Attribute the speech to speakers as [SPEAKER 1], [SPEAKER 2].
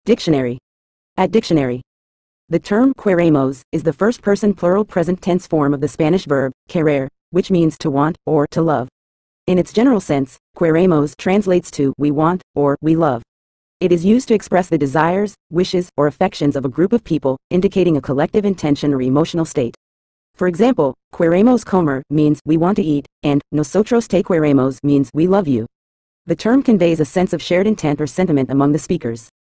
[SPEAKER 1] Dictionary. At dictionary. The term queremos is the first-person plural present tense form of the Spanish verb querer, which means to want or to love. In its general sense, queremos translates to we want or we love. It is used to express the desires, wishes, or affections of a group of people, indicating a collective intention or emotional state. For example, queremos comer means we want to eat, and nosotros te queremos means we love you. The term conveys a sense of shared intent or sentiment among the speakers.